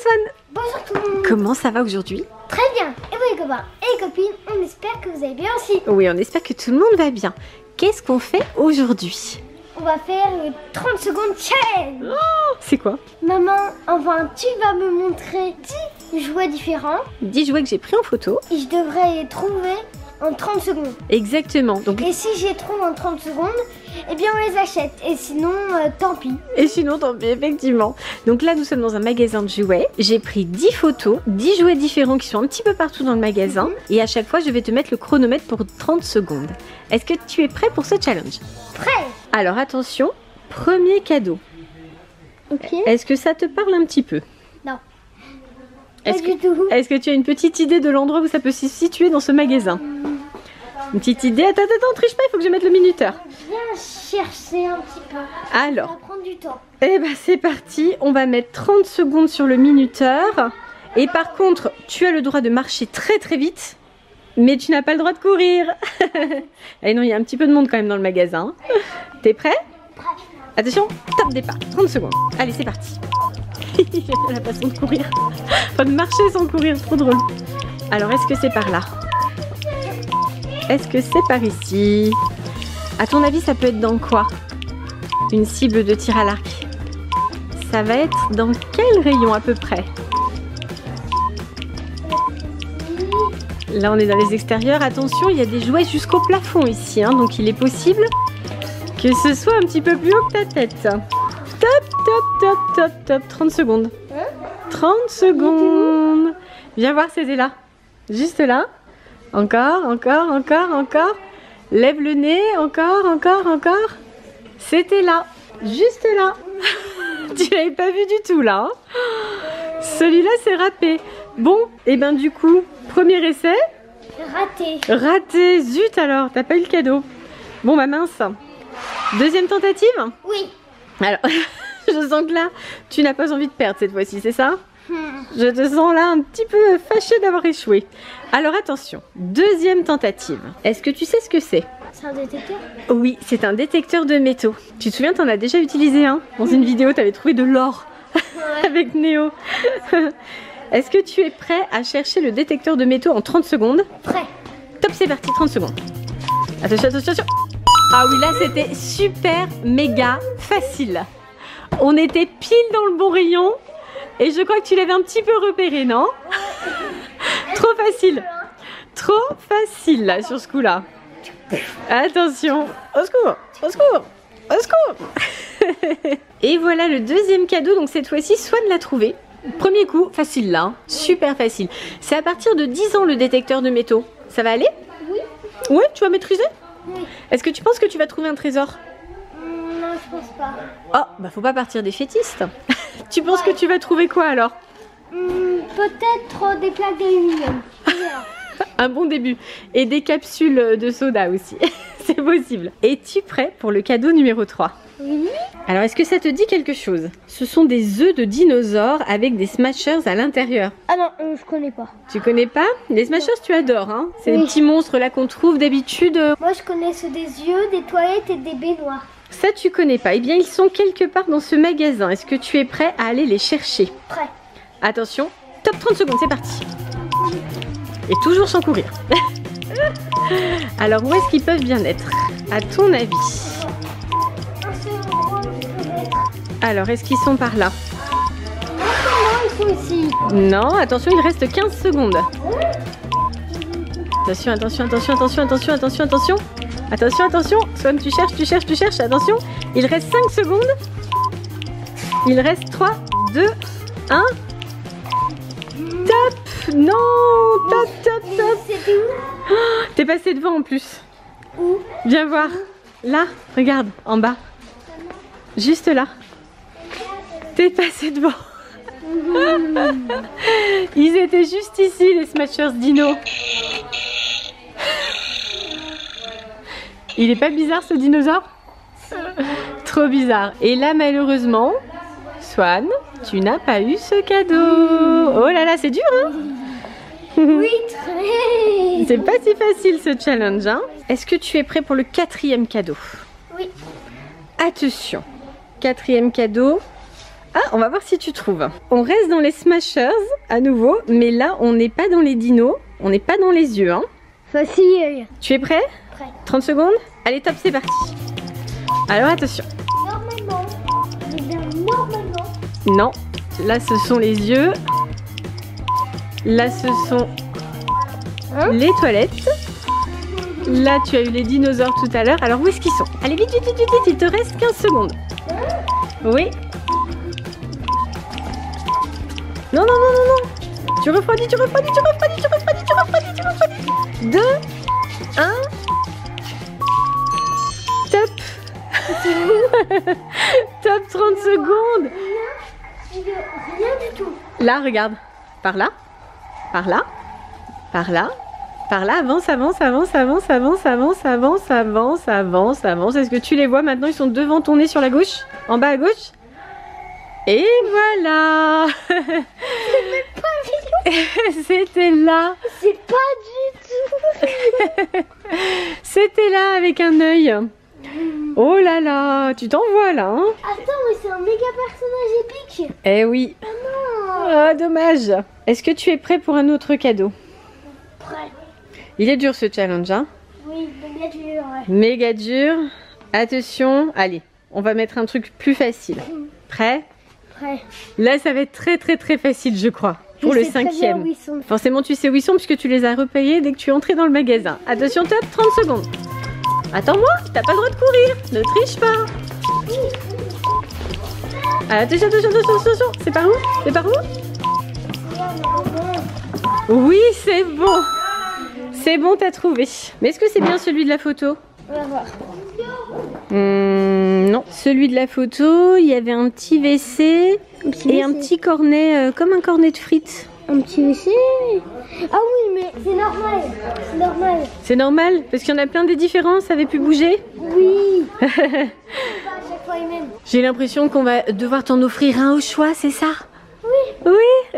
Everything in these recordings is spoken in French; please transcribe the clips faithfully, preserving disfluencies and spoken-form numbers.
Swan. Bonjour tout le monde. Comment ça va aujourd'hui? Très bien. Et vous les copains et les copines, on espère que vous allez bien aussi. Oui, on espère que tout le monde va bien. Qu'est-ce qu'on fait aujourd'hui? On va faire le trente secondes challenge. Oh, c'est quoi? Maman, enfin tu vas me montrer dix jouets différents. dix jouets que j'ai pris en photo. Et je devrais les trouver en trente secondes. Exactement. Donc... Et si j'y trouve en trente secondes, eh bien on les achète. Et sinon, euh, tant pis. Et sinon, tant pis, effectivement. Donc là, nous sommes dans un magasin de jouets. J'ai pris dix photos, dix jouets différents qui sont un petit peu partout dans le magasin. Mm-hmm. Et à chaque fois, je vais te mettre le chronomètre pour trente secondes. Est-ce que tu es prêt pour ce challenge? Prêt. Alors attention, premier cadeau. Ok. Est-ce que ça te parle un petit peu? Non. Est-ce Pas du que, tout. Est-ce que tu as une petite idée de l'endroit où ça peut se situer dans ce magasin? Une petite idée? Attends, attends, attends, triche pas, il faut que je mette le minuteur. Viens chercher un petit peu. Alors. Ça va prendre du temps. Eh ben c'est parti, on va mettre trente secondes sur le minuteur. Et par contre, tu as le droit de marcher très très vite, mais tu n'as pas le droit de courir. Et non, il y a un petit peu de monde quand même dans le magasin. T'es prêt? Prêt. Attention, top départ, trente secondes. Allez, c'est parti. J'aime bien la façon de courir. Enfin, de marcher sans courir, trop drôle. Alors, est-ce que c'est par là? Est-ce que c'est par ici? À ton avis, ça peut être dans quoi? Une cible de tir à l'arc. Ça va être dans quel rayon à peu près? Là, on est dans les extérieurs. Attention, il y a des jouets jusqu'au plafond ici, hein, donc il est possible que ce soit un petit peu plus haut que ta tête. Top, top, top, top, top. trente secondes. trente secondes. Viens voir, c'était là. Juste là. Encore, encore, encore, encore. Lève le nez. Encore, encore, encore. C'était là. Juste là. Tu l'avais pas vu du tout là. Hein. Celui-là, c'est râpé. Bon, et ben du coup, premier essai. Raté. Raté. Zut alors, t'as pas eu le cadeau. Bon bah mince. Deuxième tentative? Oui. Alors, je sens que là, tu n'as pas envie de perdre cette fois-ci, c'est ça? Hmm. Je te sens là un petit peu fâchée d'avoir échoué. Alors attention, deuxième tentative. Est-ce que tu sais ce que c'est? C'est un détecteur? Oui, c'est un détecteur de métaux. Tu te souviens, t'en as déjà utilisé un? Dans une vidéo, t'avais trouvé de l'or Ouais. avec Néo. Est-ce que tu es prêt à chercher le détecteur de métaux en trente secondes? Prêt. Top, c'est parti, trente secondes. Attention, attention, attention. Ah oui, là c'était super méga facile. On était pile dans le bon rayon et je crois que tu l'avais un petit peu repéré, non? Trop facile. Trop facile là sur ce coup-là. Attention. Au secours, au secours, au secours. Et voilà le deuxième cadeau. Donc cette fois-ci, Swan l'a trouvé. Premier coup, facile là. Hein. Super facile. C'est à partir de dix ans le détecteur de métaux. Ça va aller? Oui. Ouais, tu vas maîtriser? Oui. Est-ce que tu penses que tu vas trouver un trésor? Mm, non, je pense pas. Oh, bah faut pas partir des fétistes. Tu penses que tu vas trouver quoi alors? Mm, Peut-être des plaques d'aluminium. Un bon début. Et des capsules de soda aussi. C'est possible. Es-tu prêt pour le cadeau numéro trois? Oui. Alors, est-ce que ça te dit quelque chose? Ce sont des œufs de dinosaures avec des smashers à l'intérieur. Ah non, euh, je connais pas. Tu connais pas? Les smashers, tu adores, hein? C'est Oui. des petits monstres là qu'on trouve d'habitude. Moi, je connais ceux des yeux, des toilettes et des baignoires. Ça, tu connais pas. Eh bien, ils sont quelque part dans ce magasin. Est-ce que tu es prêt à aller les chercher? Prêt. Attention, top trente secondes, c'est parti. Et toujours sans courir. Alors, où est-ce qu'ils peuvent bien être, à ton avis? Un seul endroit où je peux mettre. Alors, est-ce qu'ils sont par là? Non, ils sont ici. Non, attention, il reste quinze secondes. Attention, attention, attention, attention, attention, attention, attention. Attention, attention. Swan, tu cherches, tu cherches, tu cherches. Attention, il reste cinq secondes. Il reste trois, deux, un. Top! Non! Top, top, top! C'était où? Oh, t'es passé devant en plus. Où? Viens voir. Là, regarde, en bas. Juste là. T'es passé devant. Ils étaient juste ici, les Smashers Dino. Il est pas bizarre ce dinosaure? Trop bizarre. Et là, malheureusement, Swan, tu n'as pas eu ce cadeau. Oh là là, c'est dur, hein? Oui, très. C'est pas si facile ce challenge, hein? Est-ce que tu es prêt pour le quatrième cadeau? Oui. Attention, quatrième cadeau. Ah, on va voir si tu trouves. On reste dans les Smashers à nouveau, mais là on n'est pas dans les dinos, on n'est pas dans les yeux. Hein. Facile. Tu es prêt? Prêt. trente secondes. Allez, top, c'est parti. Alors attention. Normalement, eh bien, normalement. Non, là ce sont les yeux. Là ce sont Hein? les toilettes. Là tu as eu les dinosaures tout à l'heure. Alors où est-ce qu'ils sont? Allez vite, vite, vite, vite, il te reste quinze secondes. Oui. Non, non, non, non, non. Tu refroidis, tu refroidis, tu refroidis, tu refroidis, tu refroidis, tu refroidis. deux, un. Top. Top, trente secondes. Rien du tout. Là, regarde. Par là. Par là. Par là. Par là, avance, avance, avance, avance, avance, avance, avance, avance, avance, avance. Est-ce que tu les vois maintenant? Ils sont devant ton nez sur la gauche? En bas à gauche? Et voilà. C'était là. C'est pas du tout. C'était là avec un œil. Oh là là, tu t'en vois là, hein? Attends, mais c'est un méga personnage épique. Eh oui. Ah non. Ah, dommage. Est-ce que tu es prêt pour un autre cadeau? Prêt. Il est dur ce challenge, hein? Oui, méga dur. Ouais. Méga dur. Attention, allez, on va mettre un truc plus facile. Prêt? Prêt. Là, ça va être très très très facile, je crois. Pour Je le sais très bien cinquième. où ils sont. Forcément, tu sais où ils sont puisque tu les as repayés dès que tu es entré dans le magasin. Attention, top, trente secondes. Attends-moi, t'as pas le droit de courir. Ne triche pas. Attention, attention, attention, attention. C'est par où? C'est par où? Oui, c'est bon. C'est bon, t'as trouvé. Mais est-ce que c'est bien celui de la photo? On va voir. Hum, non, celui de la photo, il y avait un petit W C Un petit et W C. un petit cornet, euh, comme un cornet de frites. Un petit W C. Ah oui, mais c'est normal. C'est normal. C'est normal, parce qu'il y en a plein des différents, ça avait pu bouger. Oui. Pas à chaque fois les mêmes. J'ai l'impression qu'on va devoir t'en offrir un au choix, c'est ça? Oui. Oui.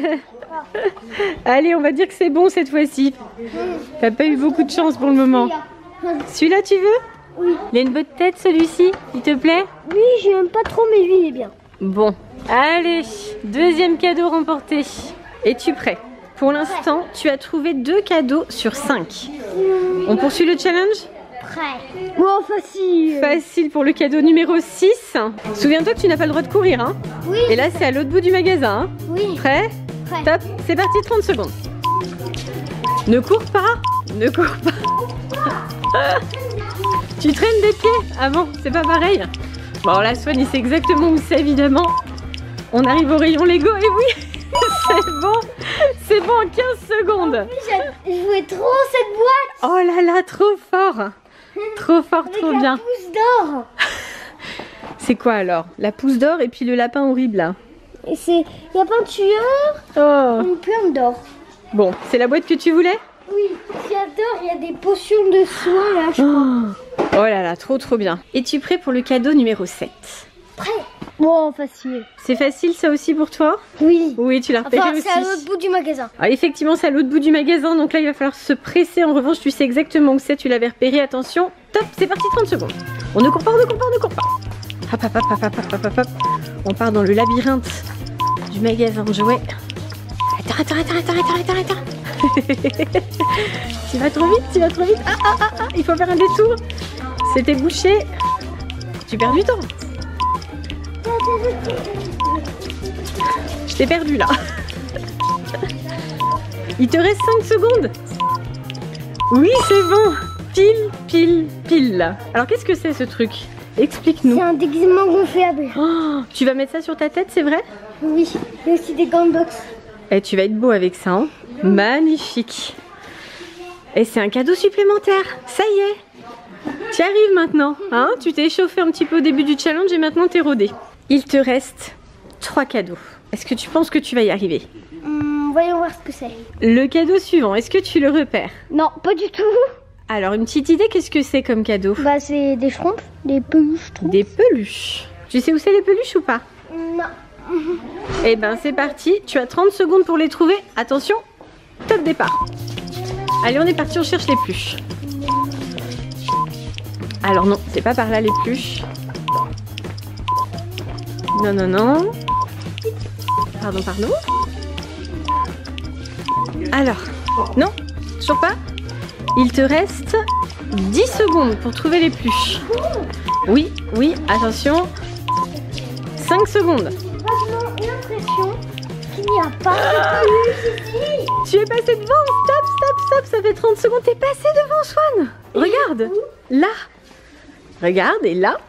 Allez, on va dire que c'est bon cette fois-ci. T'as pas eu beaucoup de chance pour le moment. Celui-là, tu veux? Oui. Il a une bonne tête, celui-ci. Il te plaît? Oui, j'aime pas trop, mais lui, il est bien. Bon. Allez, deuxième cadeau remporté. Es-tu prêt? Pour l'instant, tu as trouvé deux cadeaux sur cinq. On poursuit le challenge? Prêt. Oh, facile. Facile pour le cadeau numéro six. Souviens-toi que tu n'as pas le droit de courir, hein? Oui. Et là, c'est à l'autre bout du magasin. Hein? Oui. Prêt? Prêt. Top, c'est parti, trente secondes. Ne cours pas, ne cours pas. Tu traînes des pieds. Ah bon, c'est pas pareil. Bon, la Swan, il sait exactement où c'est, évidemment. On arrive au rayon Lego, et oui, c'est bon. C'est bon en quinze secondes. Je jouais trop cette boîte. Oh là là, trop fort. Trop fort, Avec trop la bien. pousse d'or. C'est quoi alors? La pousse d'or et puis le lapin horrible, là. Et c'est... Il y a plein de tueurs, Oh. une plante d'or. Bon, c'est la boîte que tu voulais? Oui, j'adore, il y a des potions de soin là, je crois. Oh, oh là là, trop trop bien. Es-tu prêt pour le cadeau numéro sept? Prêt. Bon, facile. C'est facile ça aussi pour toi? Oui. Oui, tu l'as repéré Enfin, aussi. c'est à l'autre bout du magasin. Ah, effectivement, c'est à l'autre bout du magasin, donc là il va falloir se presser. En revanche, tu sais exactement où c'est, tu l'avais repéré. Attention, top, c'est parti, trente secondes. On ne court pas, on ne court pas, on ne court pas. Hop, hop, hop, hop, hop, hop, hop, hop. On part dans le labyrinthe du magasin de jouets. Arrête, arrête, arrête, arrête, arrête, arrête, arrête. Tu vas trop vite, tu vas trop vite. Ah, ah, ah, ah, il faut faire un détour. C'était bouché. Tu perds du temps. Je t'ai perdu là. Il te reste cinq secondes. Oui, c'est bon. Pile, pile, pile. Alors qu'est-ce que c'est ce truc? Explique-nous. C'est un déguisement gonflable. Oh, tu vas mettre ça sur ta tête, c'est vrai? Oui, il y a aussi des gants de boxe. Et tu vas être beau avec ça, hein? Magnifique. Et c'est un cadeau supplémentaire. Ça y est. Tu arrives maintenant, hein? Tu t'es échauffé un petit peu au début du challenge et maintenant t'es rodé. Il te reste trois cadeaux. Est-ce que tu penses que tu vas y arriver? Hum, voyons voir ce que c'est. Le cadeau suivant, est-ce que tu le repères? Non, pas du tout. Alors, une petite idée, qu'est-ce que c'est comme cadeau? Bah, c'est des schtroumpfs, des peluches schtroumpfs. Des peluches. Tu sais où c'est les peluches ou pas? Non. Eh ben, c'est parti. Tu as trente secondes pour les trouver. Attention, top départ. Allez, on est parti, on cherche les peluches. Alors non, c'est pas par là les peluches. Non, non, non. Pardon, pardon. Alors, non, toujours pas. Il te reste dix secondes pour trouver les pluches. Oui, oui, attention. cinq secondes. J'ai vraiment l'impression qu'il n'y a pas de peluche ici. Tu es passé devant. Stop, stop, stop. Ça fait trente secondes. T'es passé devant, Swan. Regarde. Là. Regarde, et là.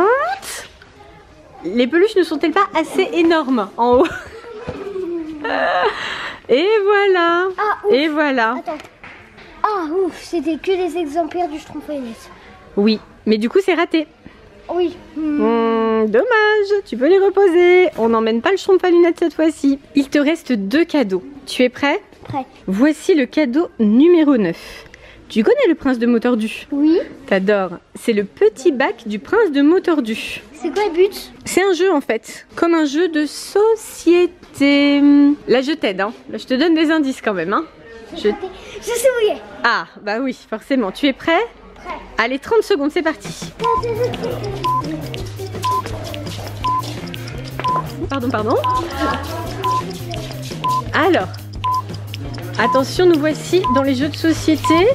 Les peluches ne sont-elles pas assez énormes en haut? Et voilà. Ah, ouf. Et voilà. Attends. Ah ouf, c'était que des exemplaires du Schtroumpfenette. Oui, mais du coup c'est raté. Oui. Hmm. Mmh, dommage, tu peux les reposer. On n'emmène pas le Schtroumpf-lunette cette fois-ci. Il te reste deux cadeaux. Tu es prêt? Prêt. Voici le cadeau numéro neuf. Tu connais le prince de Motordu? Oui. T'adores. C'est le petit bac du prince de Motordu. C'est quoi le but? C'est un jeu en fait, comme un jeu de société. Là je t'aide, hein. Là je te donne des indices quand même. Hein. Je... Je sais où il est. Ah, bah oui, forcément. Tu es prêt? Prêt. Allez, trente secondes, c'est parti. Pardon, pardon. Alors, attention, nous voici dans les jeux de société.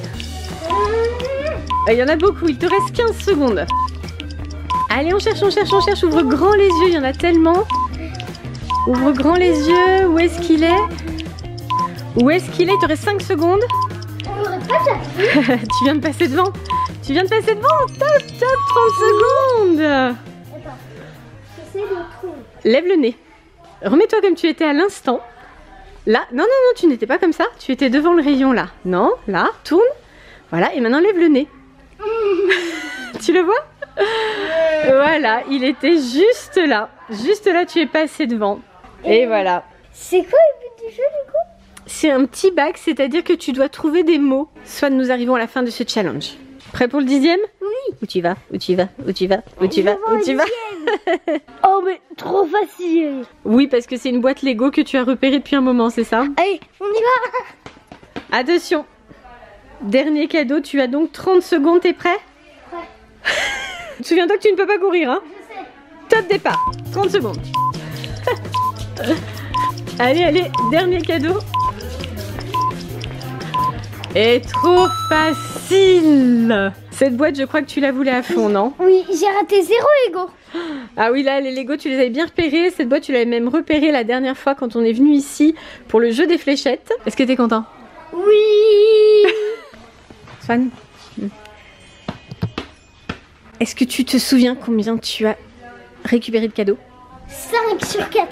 Il y en a beaucoup, il te reste quinze secondes. Allez, on cherche, on cherche, on cherche. Ouvre grand les yeux, il y en a tellement. Ouvre grand les yeux. Où est-ce qu'il est? Où est-ce qu'il est? Il te reste cinq secondes. On aurait pas déjà vu. Tu viens de passer devant. Tu viens de passer devant. Top, top, trente secondes. Attends, j'essaie de le trouver. Lève le nez. Remets-toi comme tu étais à l'instant. Là, non, non, non, tu n'étais pas comme ça. Tu étais devant le rayon là. Non, là, tourne. Voilà, et maintenant lève le nez. Tu le vois? Voilà, il était juste là. Juste là, tu es passé devant. Et, et voilà. C'est quoi le but du jeu du coup? C'est un petit bac, c'est-à-dire que tu dois trouver des mots. Soit nous arrivons à la fin de ce challenge. Prêt pour le dixième? Oui. Où tu vas? Où tu vas? Où tu vas? Où tu vas? Où tu vas? Oh mais trop facile. Oui, parce que c'est une boîte Lego que tu as repérée depuis un moment, c'est ça? Allez, on y va. Attention. Dernier cadeau, tu as donc trente secondes, t'es prêt? Prêt. Souviens-toi que tu ne peux pas courir, hein? Je sais. Top départ, trente secondes. Allez, allez, dernier cadeau. Et trop facile. Cette boîte, je crois que tu la voulais à fond, non? Oui, j'ai raté zéro Lego. Ah oui, là, les Lego, tu les avais bien repérés. Cette boîte, tu l'avais même repérée la dernière fois quand on est venu ici pour le jeu des fléchettes. Est-ce que t'es content? Oui. Swan, est-ce que tu te souviens combien tu as récupéré de cadeaux? cinq sur quatre.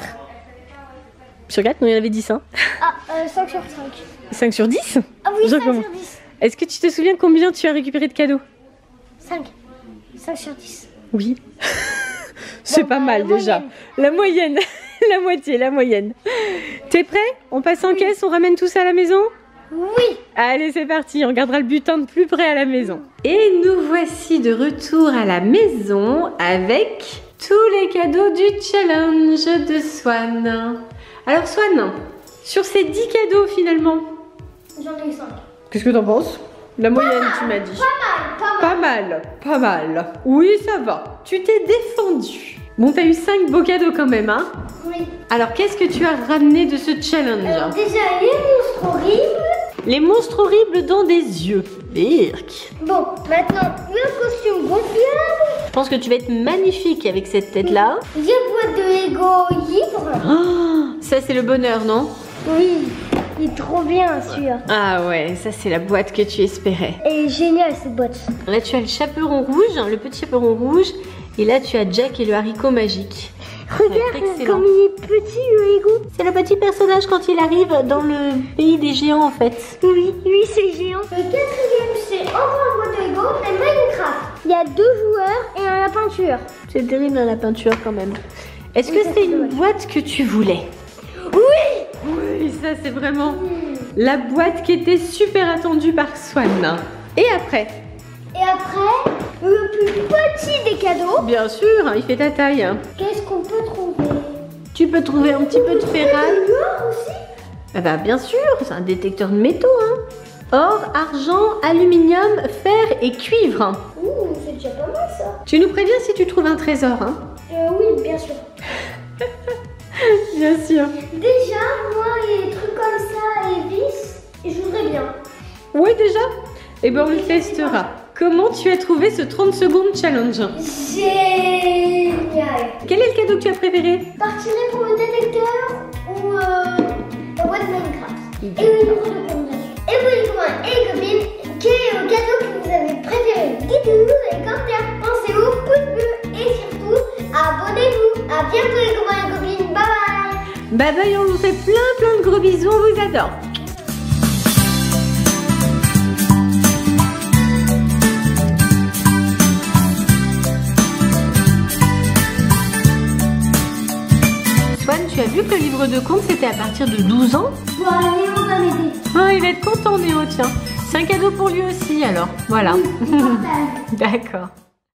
Sur quatre? Non, il y en avait dix, hein? Ah, euh, cinq sur cinq. cinq sur dix? Ah oui, Je cinq recommence. sur dix. Est-ce que tu te souviens combien tu as récupéré de cadeaux? cinq. cinq sur dix. Oui. C'est Bon, pas bah, mal la déjà. moyenne. La moyenne. La moitié, la moyenne. T'es prêt? On passe en caisse, on ramène tout ça à la maison? Oui. Allez, c'est parti, on gardera le butin de plus près à la maison. Et nous voici de retour à la maison avec tous les cadeaux du challenge de Swan. Alors Swan, sur ces dix cadeaux finalement, J'en ai cinq. qu'est-ce que t'en penses? La moyenne, tu m'as dit. Pas mal, Pas mal, pas pas mal. mal. Oui, ça va. Tu t'es défendu. Bon, t'as eu cinq beaux cadeaux quand même, hein? Oui. Alors, qu'est-ce que tu as ramené de ce challenge? Alors déjà, les monstres horribles. Les monstres horribles dans des yeux. Birk. Bon, maintenant, le costume gonflable. Je pense que tu vas être magnifique avec cette tête-là. Les boîtes de Lego livres. Oh, ça, c'est le bonheur, non? Oui, il est trop bien celui-là. Ah ouais, ça, c'est la boîte que tu espérais. Elle est géniale cette boîte. Là, tu as le chaperon rouge, le petit chaperon rouge. Et là, tu as Jack et le haricot magique. Regarde Excellent. comme il est petit le Lego. C'est le petit personnage quand il arrive dans le pays des géants, en fait. Oui, lui c'est géant. Le quatrième, c'est encore une boîte de Lego, mais Minecraft. Il y a deux joueurs et un lapin tueur. C'est terrible, la peinture, quand même. Est-ce que Oui, ça, c'est c'est une dommage. boîte que tu voulais? Oui. Oui, ça, c'est vraiment la boîte qui était super attendue par Swan. Et après? Et après, le plus petit des cadeaux. Bien sûr, il fait ta taille. Qu'est-ce qu'on peut trouver? Tu peux trouver un petit peu de ferraille. De l'or aussi. Ah bah bien sûr, c'est un détecteur de métaux, hein. Or, argent, aluminium, fer et cuivre. Ouh, c'est déjà pas mal ça. Tu nous préviens si tu trouves un trésor, hein. Euh, oui, bien sûr. Bien sûr. Déjà, moi, il y a des trucs comme ça et vis, et je voudrais bien. Oui, déjà. Eh bien, on le testera. Comment tu as trouvé ce trente secondes challenge? Génial. Quel est le cadeau que tu as préféré? Partirai pour le détecteur ou euh, la boîte Minecraft. Et le livre de compte, bien sûr. Et vous les copains et les copines, quel est le cadeau que vous avez préféré? Dites-nous dans les commentaires. Pensez au pouce bleu et surtout, abonnez-vous. À bientôt les copains et les copines. Bye bye. Bye bye, on vous fait plein plein de gros bisous, on vous adore. Swan, tu as vu que le livre de compte c'était à partir de douze ans? Bon, Néo va m'aider. Oh, il va être content Néo, tiens. C'est un cadeau pour lui aussi alors, voilà. Oui, partage. D'accord.